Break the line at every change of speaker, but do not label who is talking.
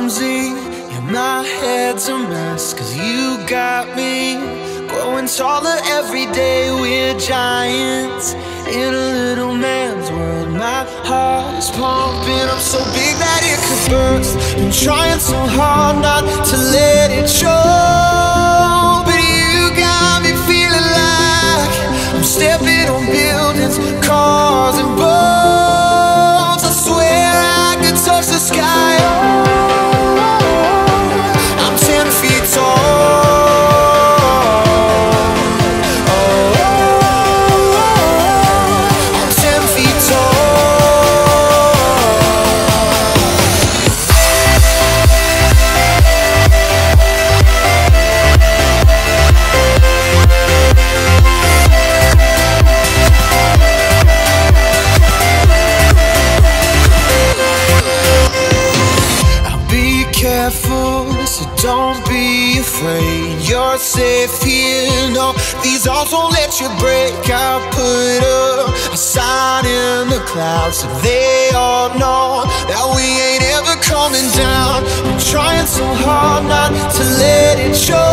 clumsy, yeah, my head's a mess. 'Cause you got me growing taller every day. We're giants in a little man's world. My heart is pumping up so big that it could burst. Been trying so hard not to let it show, but you got me feeling like I'm stepping on buildings, cars and boats. I swear I could touch the sky. Oh, I'm 10 feet tall. So don't be afraid, you're safe here. No, these arms won't let you break. I'll put up a sign in the clouds so they all know that we ain't ever coming down. I'm trying so hard not to let it show.